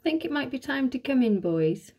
think it might be time to come in, boys.